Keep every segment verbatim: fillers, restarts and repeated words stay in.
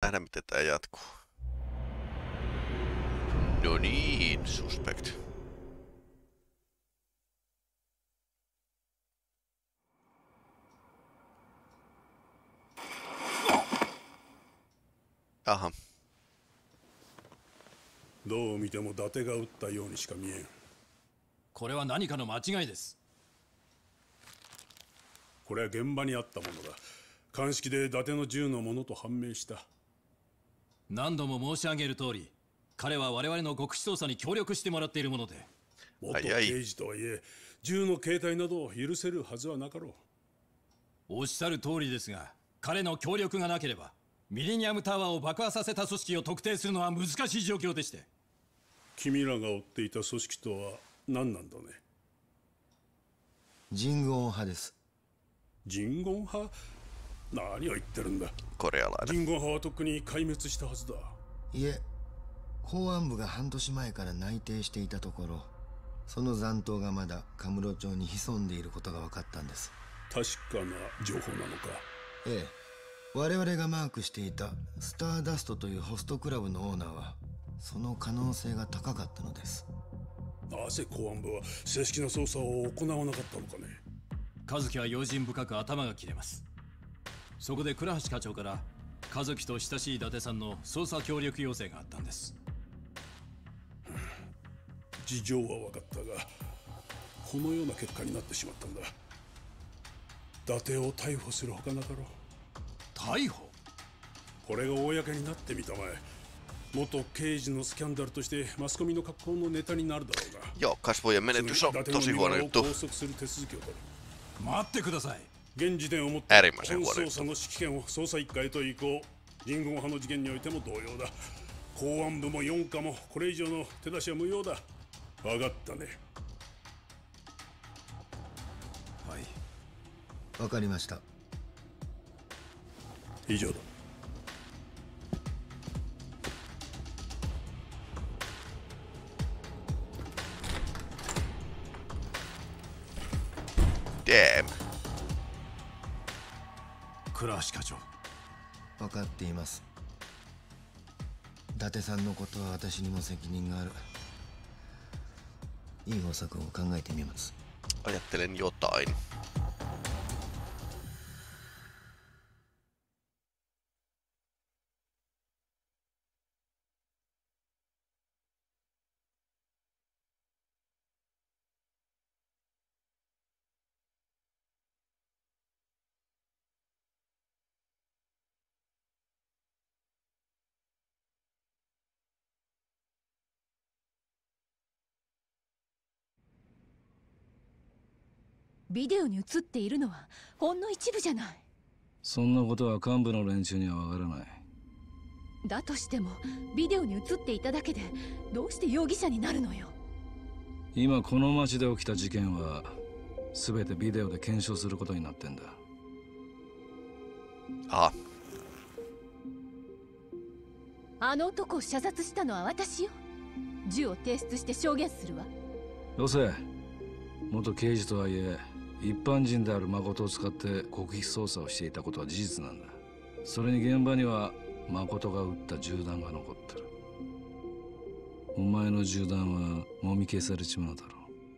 nähdä, miten tää jatkuu. No niin, suspect. Aha. どう見ても伊達が撃ったようにしか見えん。 これは何かの間違いです。 これは現場にあったものだ。鑑識で伊達の銃のものと判明した。 何度も申し上げる通り、彼は我々の極秘捜査に協力してもらっているもので。 元刑事とはいえ、銃の携帯などを許せるはずはなかろう。 おっしゃる通りですが、彼の協力がなければミレニアムタワーを爆破させた組織を特定するのは難しい状況でして。 君らが追っていた組織とは何なんだね。 ジンゴン派です。 ジンゴン派？何を言ってるんだ。 コレアラジンゴン派はとっくに壊滅したはずだ。 いえ、公安部が半年前から内定していたところ、その残党がまだカムロ町に潜んでいることが分かったんです。 確かな情報なのか。 ええ、我々がマークしていたスターダストというホストクラブのオーナーはその可能性が高かったのです。 なぜ公安部は正式な捜査を行わなかったのかね。 和樹は用心深く頭が切れます。そこで倉橋課長から和樹と親しい伊達さんの捜査協力要請があったんです。 事情は分かったが、このような結果になってしまったんだ。伊達を逮捕するほかなかろう。 逮捕？ これが公になってみたまえ。元刑事のスキャンダルとしてマスコミの格好のネタになるだろうが。 Joo, kasvojen menetys on tosi huono juttu. 待ってください。 現時点をもって本捜査の指揮権を捜査一課へと移行。ジンゴン派の事件においても同様だ。公安部も四課もこれ以上の手出しは無用だ。分かったね。 はい。 分かりました。 以上だ。 Damn. 倉橋課長。 分かっています。伊達さんのことは私にも責任がある。いい方策を考えてみます。 Ajattelen jotain. ?ビデオに映っているのはほんの一部じゃない。 そんなことは幹部の連中にはわからない。 だとしてもビデオに映っていただけでどうして容疑者になるのよ。 今この町で起きた事件は全てビデオで検証することになってんだ。 ああの男を射殺したのは私よ。銃を提出して証言するわ。 よせ。元刑事とはいえ一般人である誠を使って極秘捜査をしていたことは事実なんだ。それに現場には誠が撃った銃弾が残ってる。お前の銃弾はもみ消されちまうだろ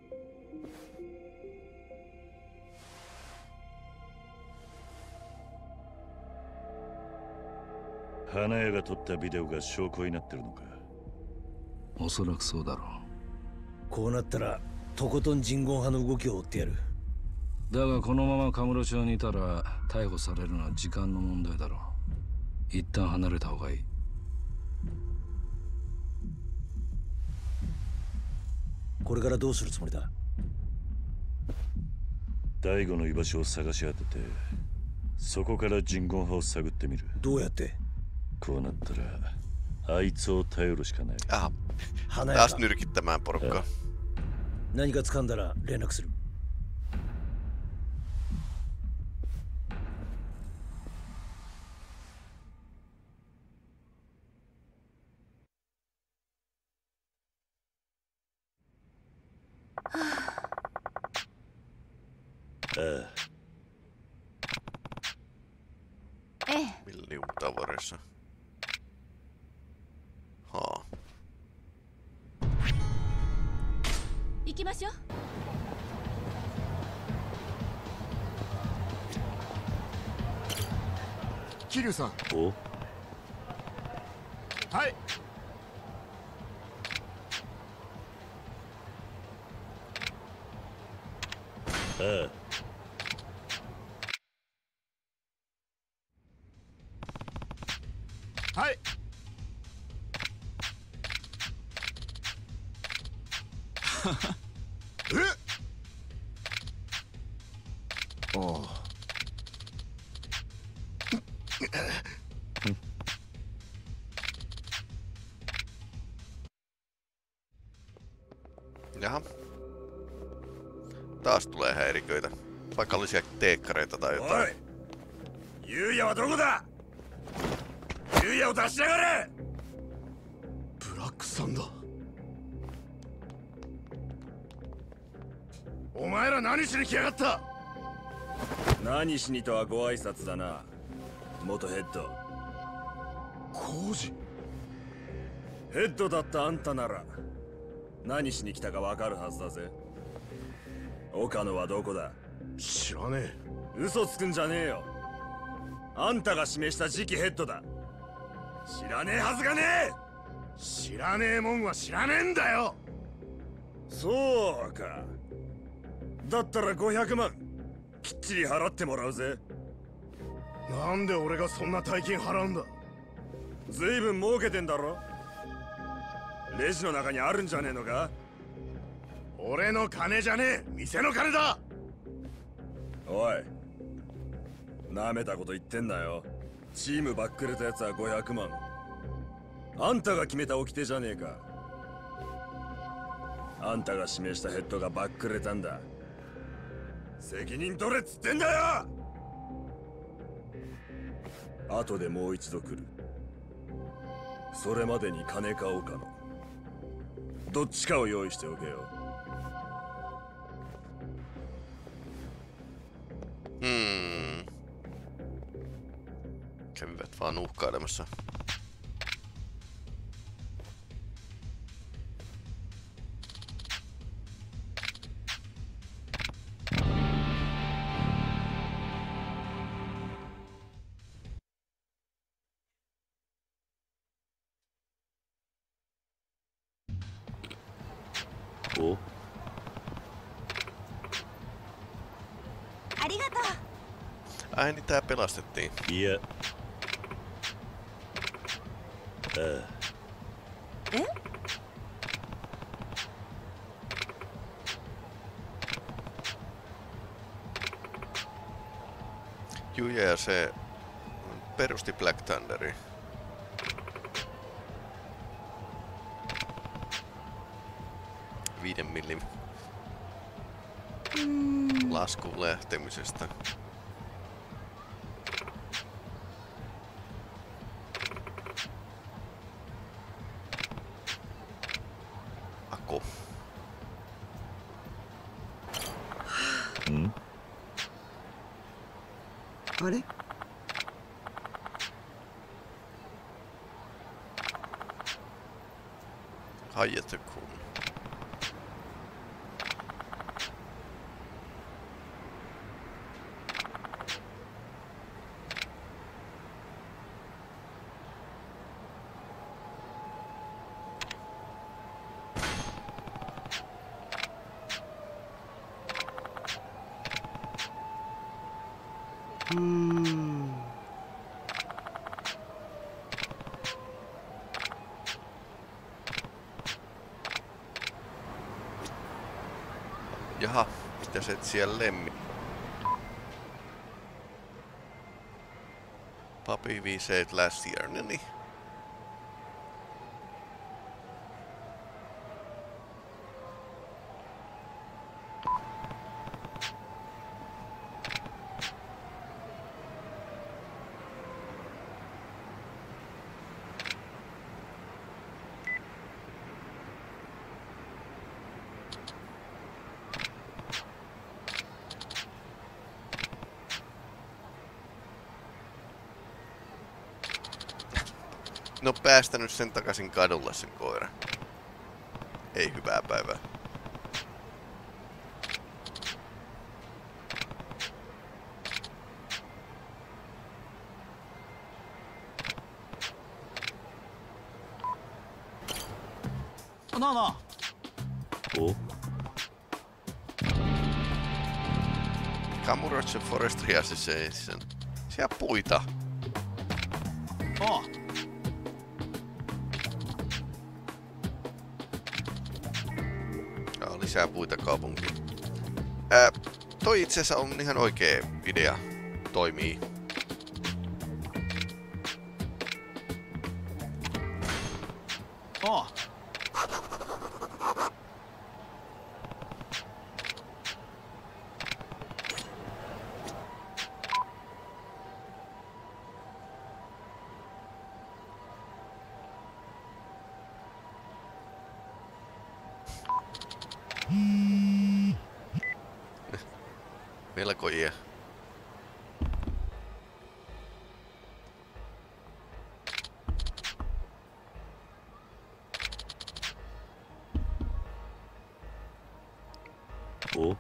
う。花屋が撮ったビデオが証拠になってるのか。 おそらくそうだろう。 こうなったらとことん人言派の動きを追ってやる。 だがこのままカムロ町にいたら逮捕されるのは時間の問題だろう。一旦離れた方がいい。 これからどうするつもりだ。 大悟の居場所を探し当てて、そこから人言派を探ってみる。 どうやって？ こうなったらあいつを頼るしかない。 あ、 花屋 taas nyrkittämään porukkaa. 何か掴んだら連絡する。 ええ。 Milli tavareissa. しょ。 桐生さん。 お？ はい。 ああ。 はい。え？ああ。 Jaha. Taas tulee häiriköitä. Paikallisia teekkareita tai jotain. Oi! Yuyaはどこだ? Yuyaを出しやがれ! ブラックさんだ。 お前ら何しに来やがった？何しにとはご挨拶だな、元ヘッド。 コウジ。 ヘッドだったあんたなら何しに来たかわかるはずだぜ。岡野はどこだ？ 知らねえ。 嘘つくんじゃねえよ。あんたが示した次期ヘッドだ。知らねえはずがねえ。 知らねえもんは知らねえんだよ。 そうか。だったらごひゃくまんきっちり払ってもらうぜ。 なんで俺がそんな大金払うんだ？ ずいぶん儲けてんだろ。レジの中にあるんじゃねえのか？ 俺の金じゃねえ、店の金だ。 おい、なめたこと言ってんなよ。チームばっくれたやつはごひゃくまん。あんたが決めた掟じゃねえか。あんたが指名したヘッドがばっくれたんだ。責任取れっつってんだよ。後でもう一度来る。それまでに金か岡野、どっちかを用意しておけよ。 Hmm. Kävivät vaan uhkailemassa. O? ありがとう。 Ai niin tää pelastettiin. Ja. Äh. え? Yuya ja se perusti Black Thunderin. Viiden millin laskuun lähtemisestä. Ako. Hmm? あれ? Hayatekun. Hmm. Jaha, pitäis etsiä lemmi. Puppy we said last year, no niin. No päästänyt sen takaisin kadulle sen koira. Ei hyvää päivää. なあなあ。 お Kamurocho Forestry Association. Siellä puita. Oh. Joo, lisää puita kaupunkiin. Ää, toi itse asiassa on ihan oikea idea. Toimii. Oh. Melkoja. お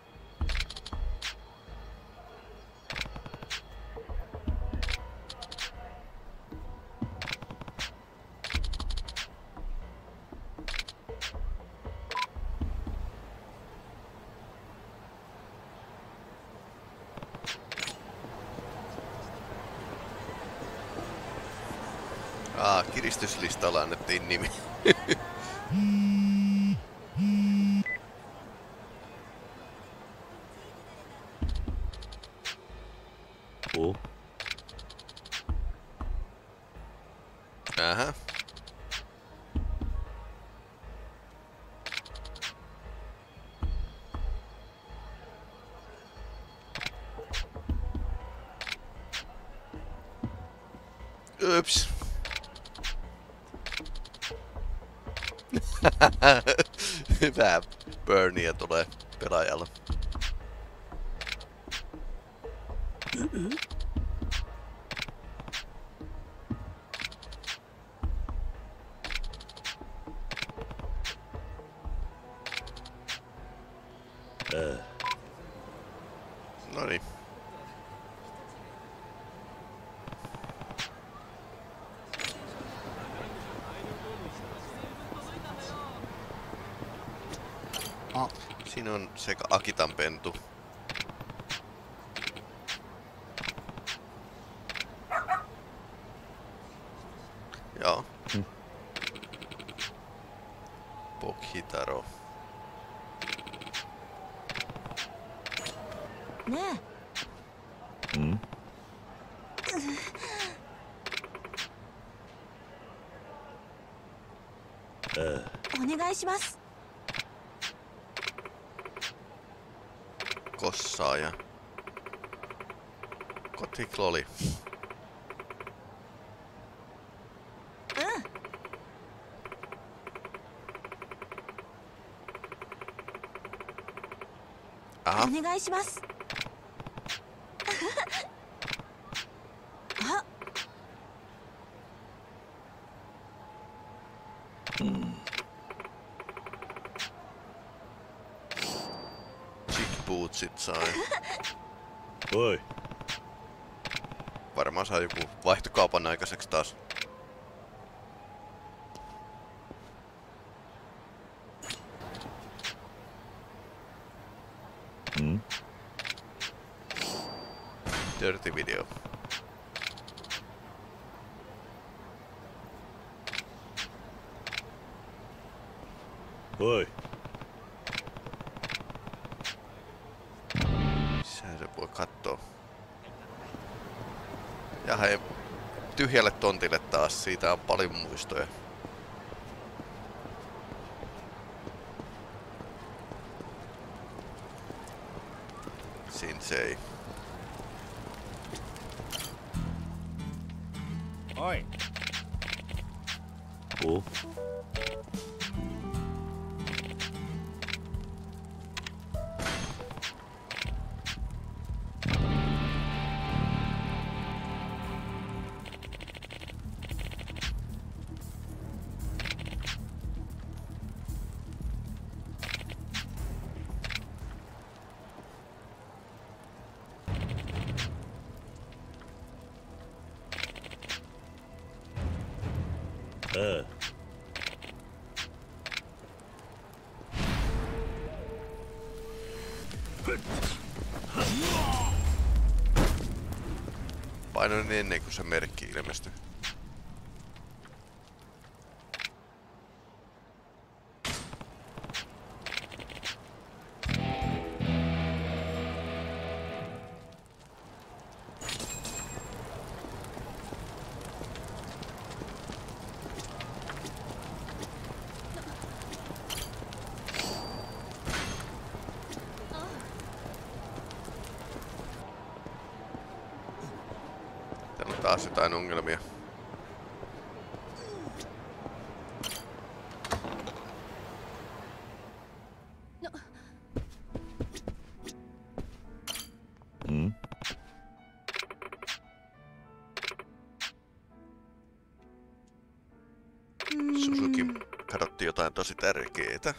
Aa, kiristyslistalla annettiin nimi. お Ähä. Ups. Hyvää burnia tulee pelaajalle. No niin. Siinä on sekä Akitan pentu. Joo. Hmm. Pokhitaro. ねえ。 ん？ お願いします。 Kossaaja. Kotikloli. うん。 Aha. お願いします。あ。 Chickbootsit sai. Oi. Varmaan saa joku vaihtokaupan aikaiseksi taas. Hmm? Dirty video. Oi. Missähän se voi kattoo. Ja hei, tyhjälle tontille taas. Siitä on paljon muistoja. Sinsei. Oi. O. painoin ennen kuin se merkki ilmestyi. Täällä on taas jotain ongelmia. No. Mm? Suzuki kadotti jotain tosi tärkeetä.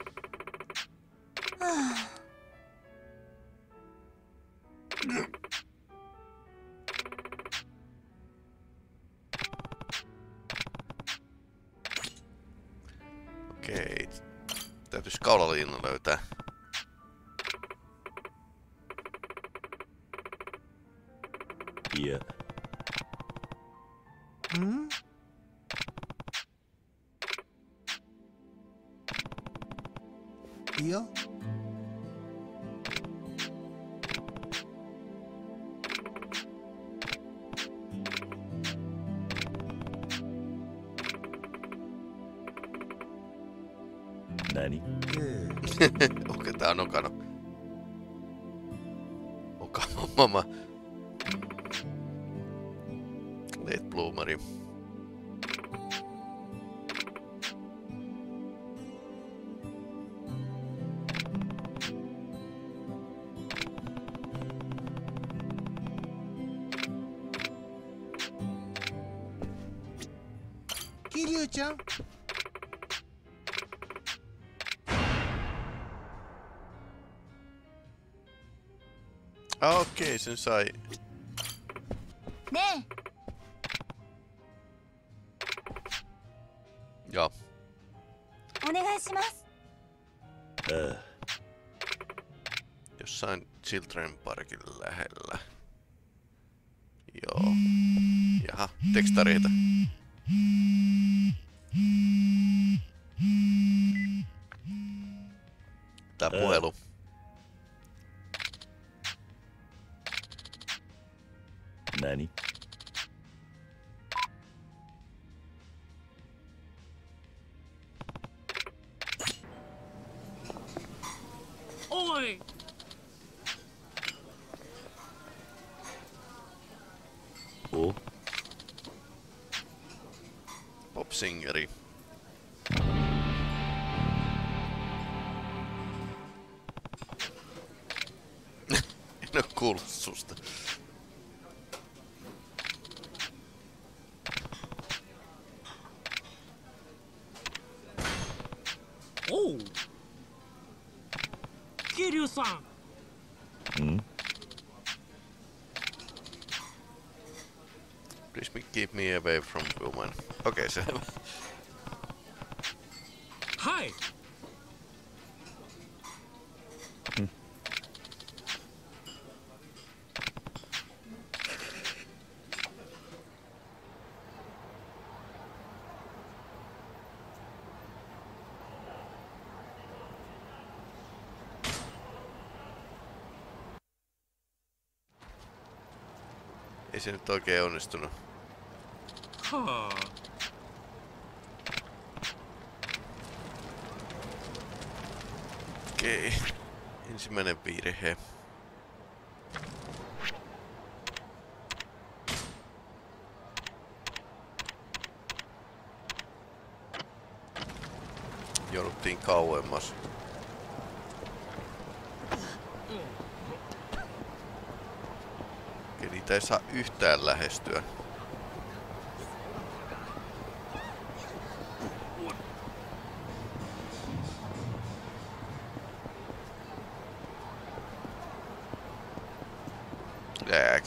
Okei. Täytyisi kaulaliina löytää. Yeah. Hmm? Ja? Nani? Okei, tää on Okano. Okano mama. Late bloomeri. Kiryu-chan? Ah, okei, sen sai. ねえ Joo. お願いします Äh. Jossain Children Parkin lähellä. Joo. Jaha, tekstareita. Tää puhelu. Nani? Oi! Oh? Popsingeri. En oo kuullut susta. Oh! Kiryu-san! Mm? Please keep me away from woman. Okei, okay, selvä. Hai! Ei se nyt oikein onnistunut. Ha. Okei. Ensimmäinen virhe. Jouduttiin kauemmas. Okei, niitä ei saa yhtään lähestyä. Lag.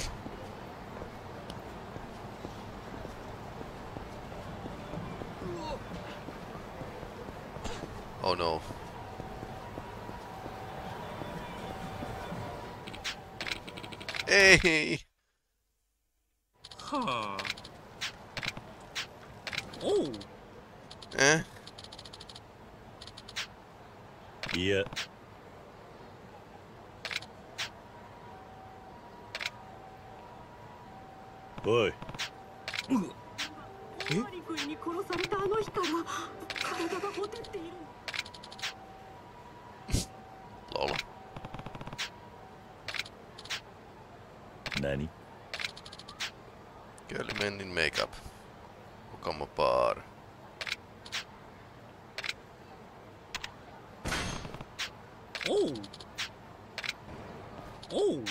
Oh no. Ei. はあ。おう。 え? いや。おい。 え？マリ君に殺されたあの日から体がほてっている。 Lol. Nani? Girly men in makeup. Okama bar. Oh. Oh.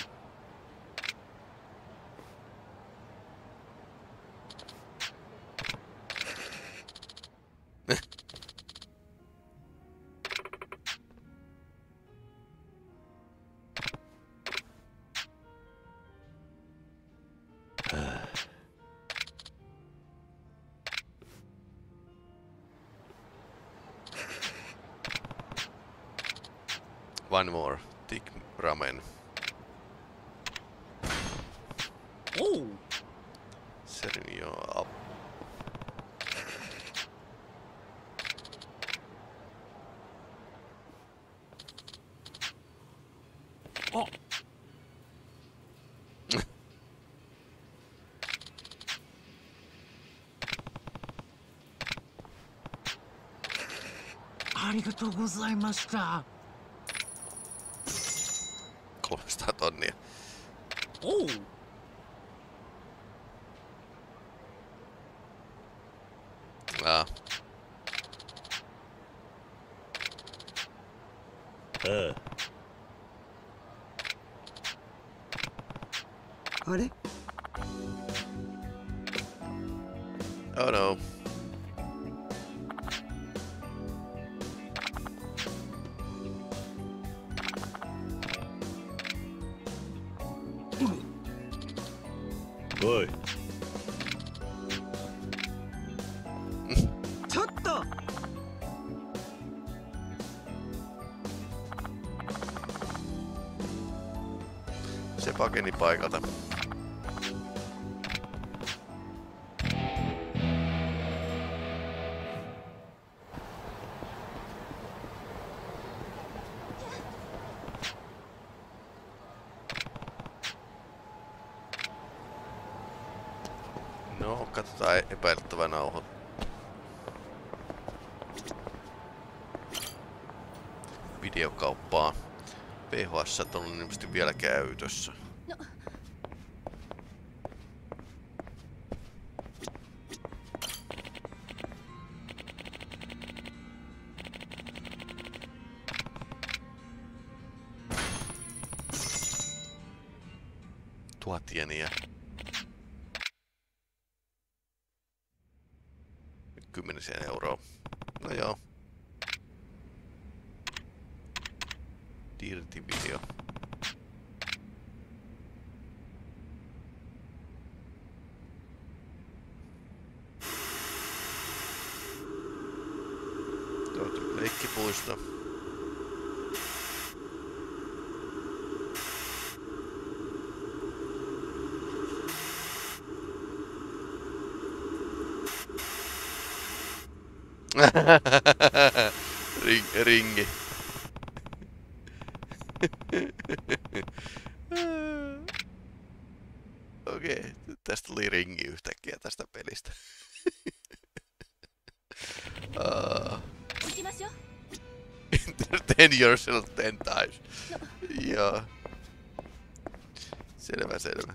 One more thick ramen. Oh. Setting you up. Oh. ありがとうございました。 kolmesataa tonnia. Oh. Ah. Uh. あれ? Oh no. Oi. ちょっと. Se pakeni paikalta. No, katsotaan epäilyttävä nauho. Videokauppaa. V H S on ilmeisesti vielä käytössä. No. Tuhat jeniä. Kymmenisen euroa. No joo. Dirty video. Tuo leikkipuisto. Ring, ringi. Okei, okay, tästä tuli ringi yhtäkkiä tästä pelistä. uh, Entertain yourself ten times. Joo. Selvä, selvä.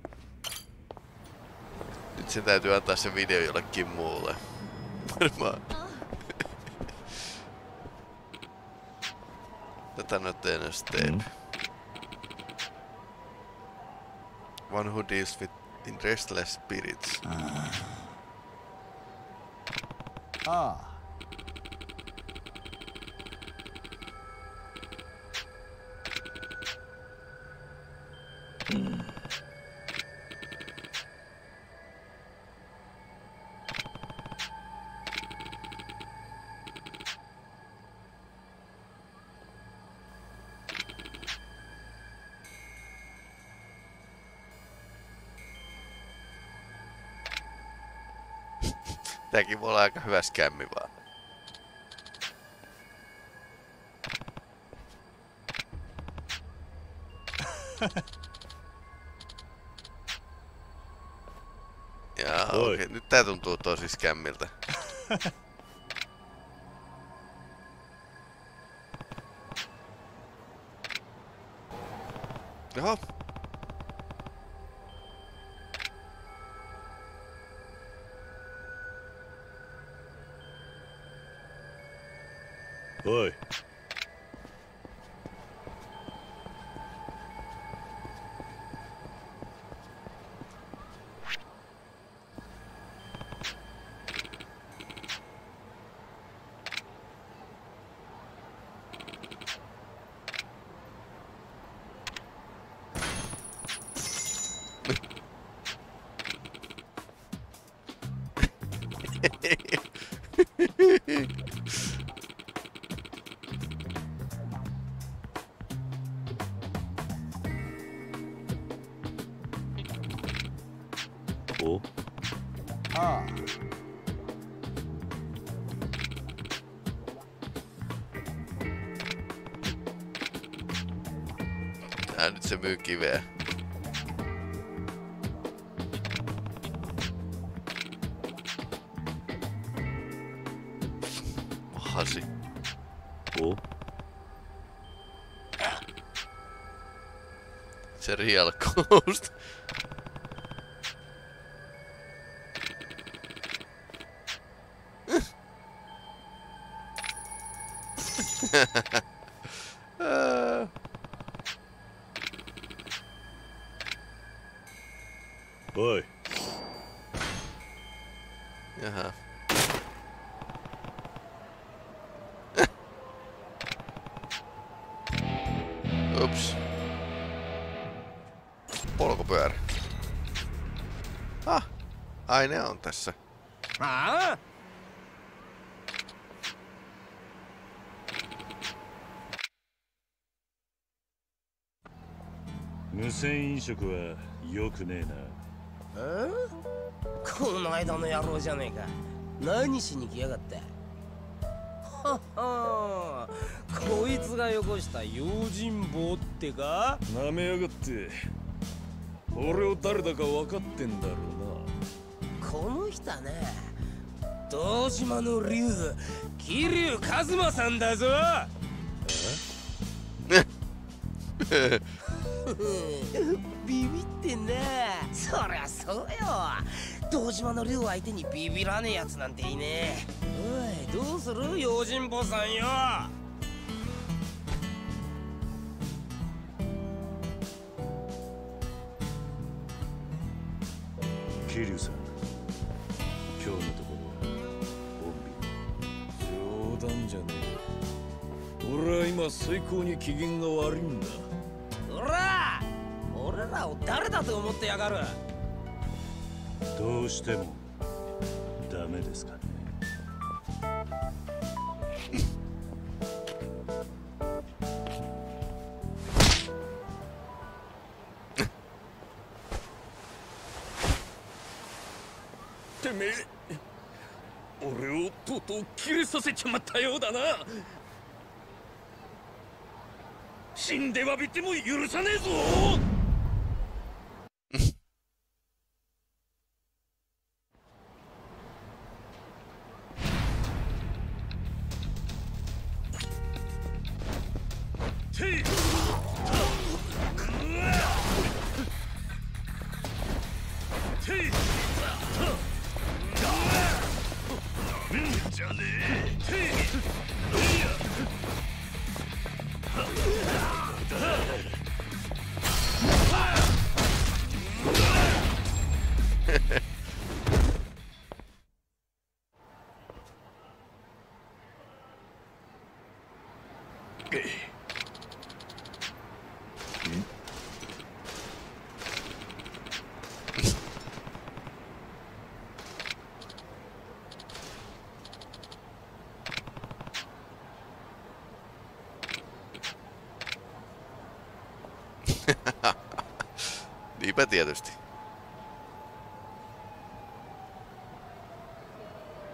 Nyt sen täytyy antaa se video jollekin muulle. Varmaan. Tätä nyt en step. Mm. One who deals with in restless spirits. Ah. Ah. Mm. Tääkin voi olla aika hyvä skämmi vaan. Jaa, okei. Okay. Nyt tää tuntuu tosi skämmiltä. Jaha. Oi.おああ Tää nyt se myy kiveä. Hasi. O? Se real ghost. Oi. Jaha. Ups. Polkupyörä. Ah, aine on tässä. Aa? 無銭飲食は良くねえな。 え？この間の野郎じゃねえか。何しに来やがった。ははこいつがよこした用心棒ってか。 なめやがって。俺を誰だか分かってんだろうな。この人ね、堂島の竜、桐生一馬さんだぞ。え？ビビってんな。そりゃそうよ。堂島の竜相手にビビらねえやつなんていねえ。おい、どうする用心棒さんよ。 桐生さん、今日のところは穏便。冗談じゃねえ。俺は今最高に機嫌が悪いんだ。 おら、俺らを誰だと思ってやがる。 どうしてもダメですかね。 てめえ、俺をとうとう切れさせちまったようだな。死んで詫びても許さねえぞ。じゃねえ。 Niinpä tietysti.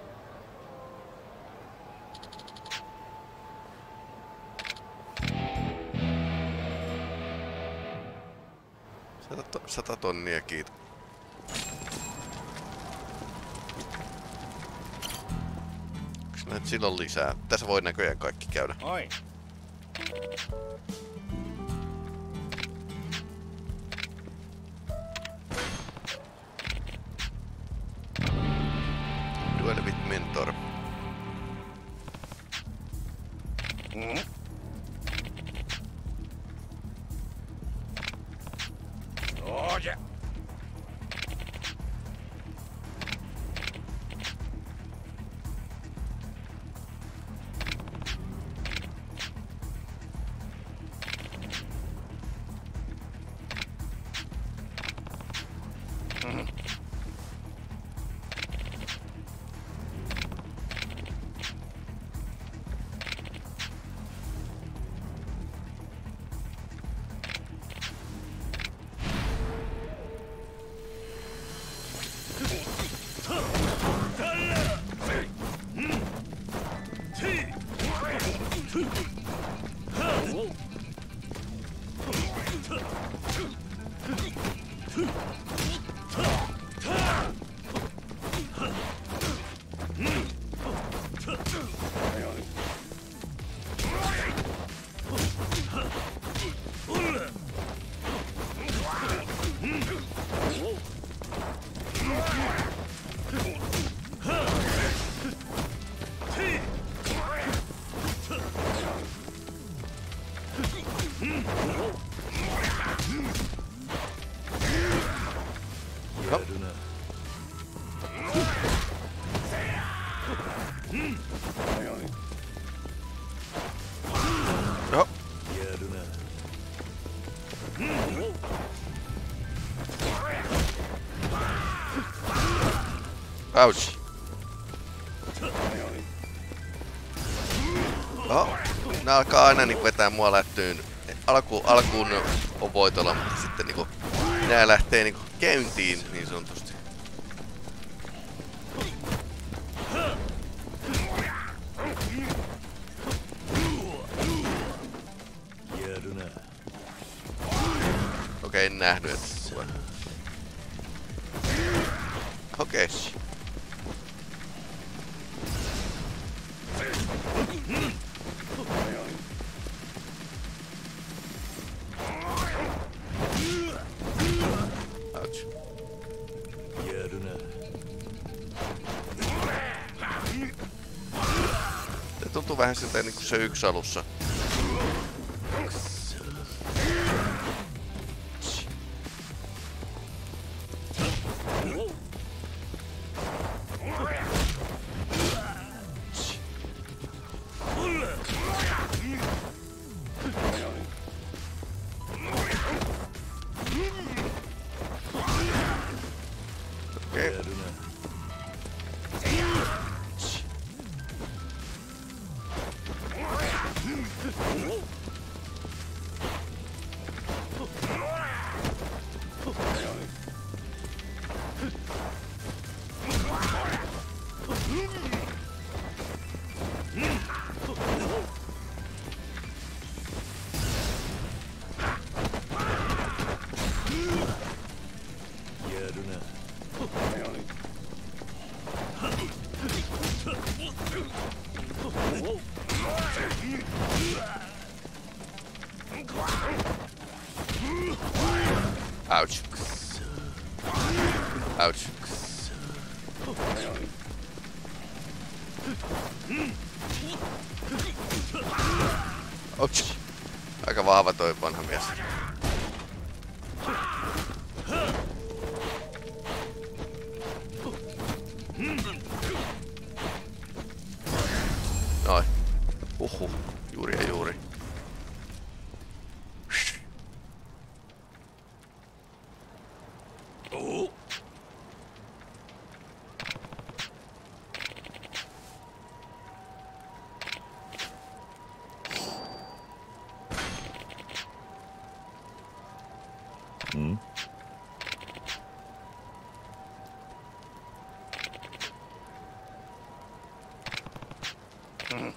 Sata, sata tonnia, kiitos. Onks näitä silloin lisää? Tässä voi näköjään kaikki käydä. Oi. Duel with mentor. Mm. Oh yeah. Mm. Joo. Ouch. Oho. Nää alkaa aina niinku vetää mua lättyyn. Alku, alkuun on voitolla, mutta sitten niinku nää lähtee niinku käyntiin niin sanotusti. Okei, en nähnyt, että tulee. Okei. Ouch. Se tuntuu vähän siltä niinku se yksi alussa. Ouch. Ouch. Ouch. Aika vahva toi vanha mies. Noin. Uhu. Juuri ja juuri. Hmm? Mm.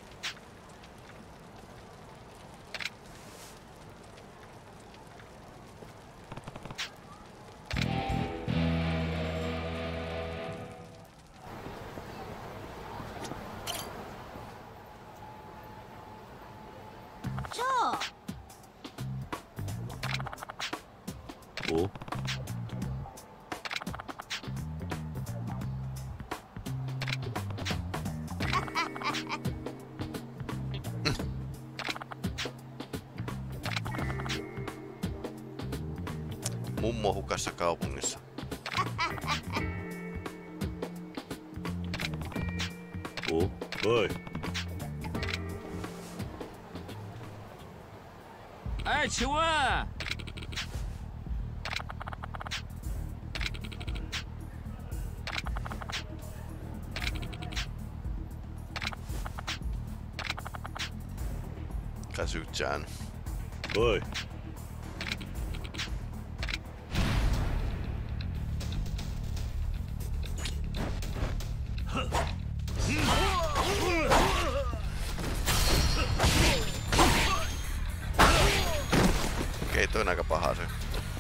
Mummo hukassa kaupungissa. Oh, oi. Ai, Chihuahua! Kazu-chan. Oi. Okei, toi on aika paha se.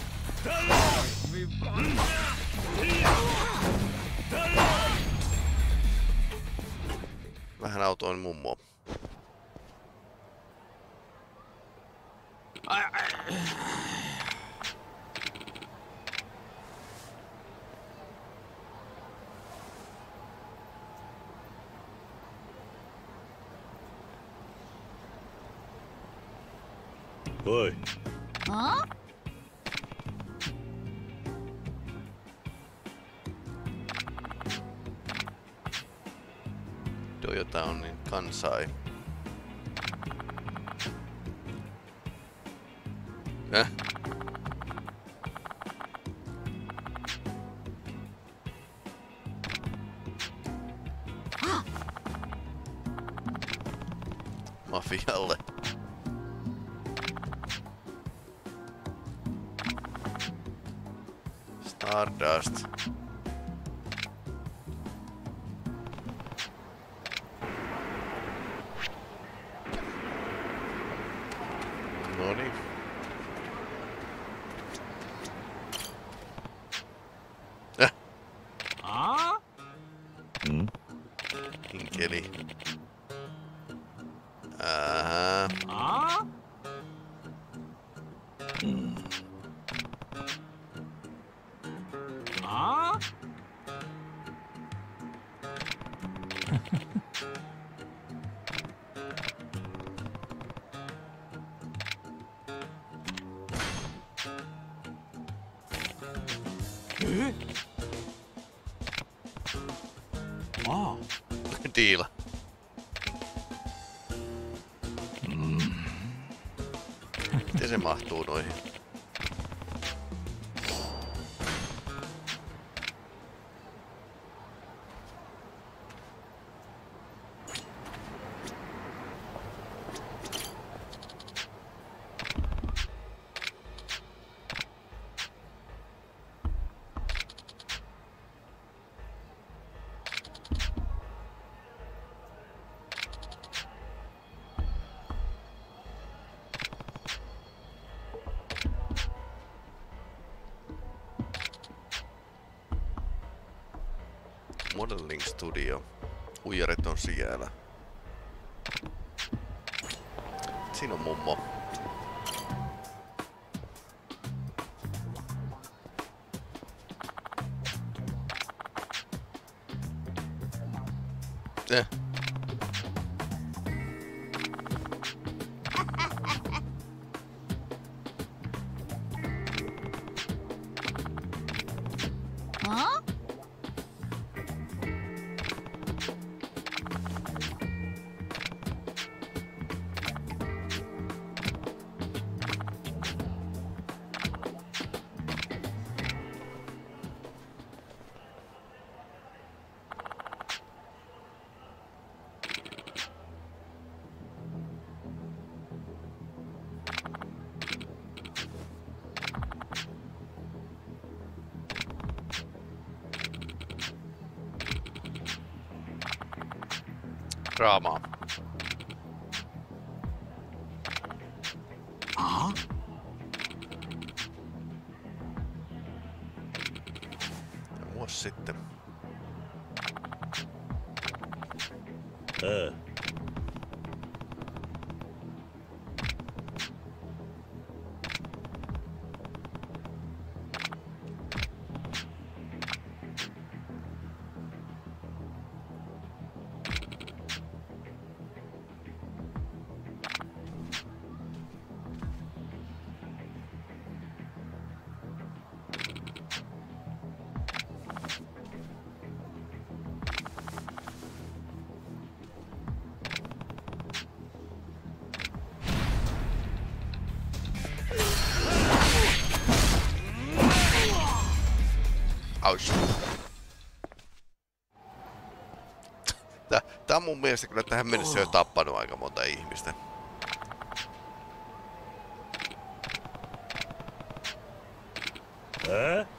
Vähän autoin mummoa. Oi. Huh? Toyotownin Kansai. Äh? Mafialle. Stardust. Noniin. Äh. Ah? Mm. Inkeli. Ää. Ah? Mm. Ah? Eh? Ah. Diila. Miten se mahtuu noihin? Modeling Studio. Huijarit on siellä. Siinä on mummo. Eh. Huh? Draamaa. Ah? Vuosi sitten. Ää. Aus. Tää, tää on mun mielestä kyllä tähän mennessä jo tappanut aika monta ihmistä. Ää?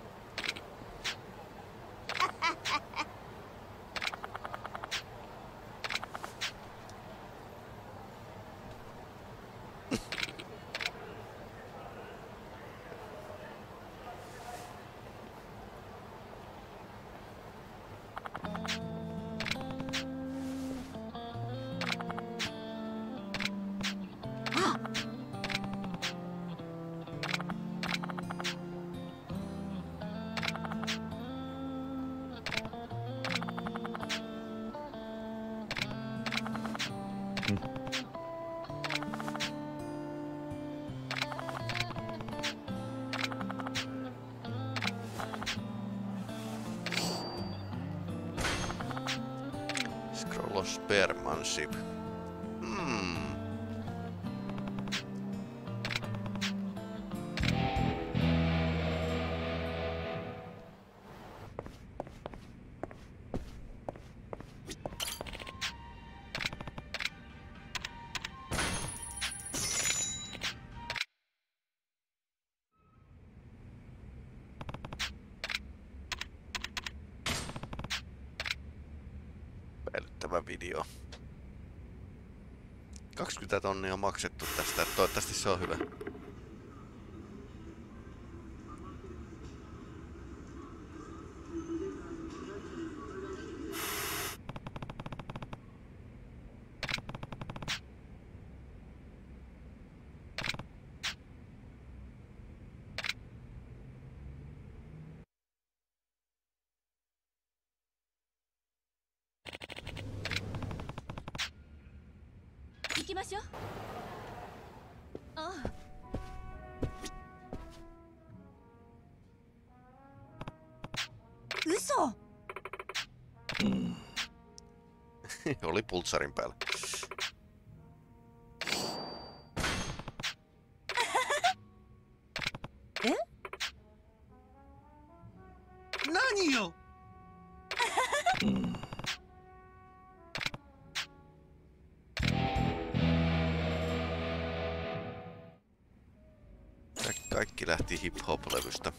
Spearmanship. Hmm. Päilyttävä video. kaksikymmentä tonnia on maksettu tästä, toivottavasti se on hyvä. Oli pultsarin päällä. Eh? Nani yo? Kaikki lähti hip-hop-levystä.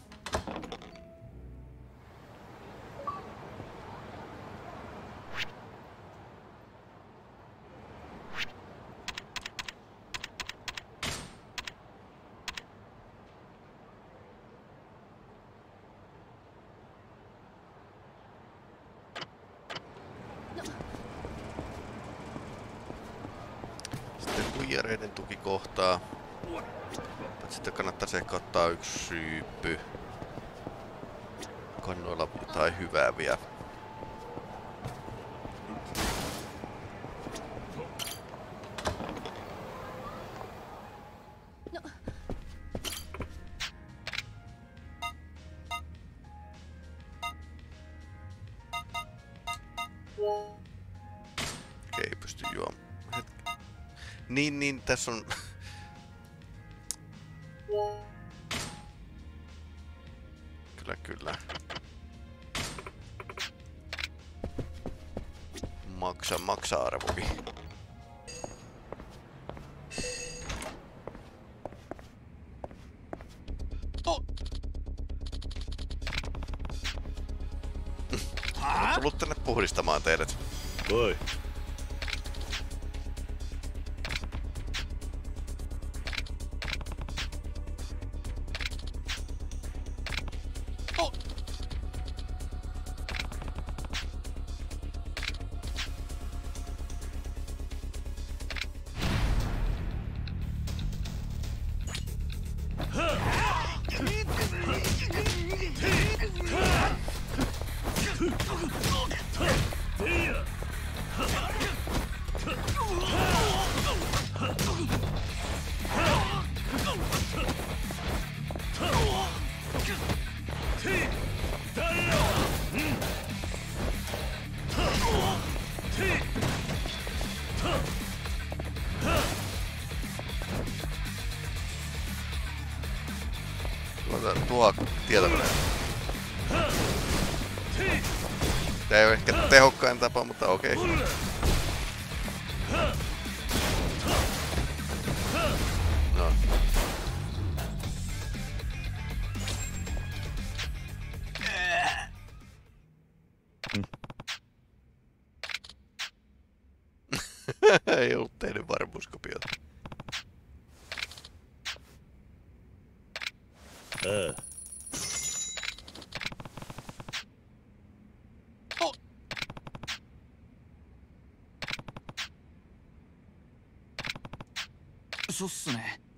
Huijareiden tukikohtaa. Sitten kannattaisi ehkä ottaa yksi syyppy. Kannoilla jotain hyvää vielä. Okei, ei pysty juomaan. Niin, niin, tässä on... Kyllä, kyllä. Maksa, maksa arvokin. Oh. Olen tullut tänne puhdistamaan teidät. Voi. Tuo tietokone. Tää ei ole ehkä tehokkain tapa, mutta okei. Okay. No. Ei ollut tehnyt varmuuskopiota. Ää. そうっすね。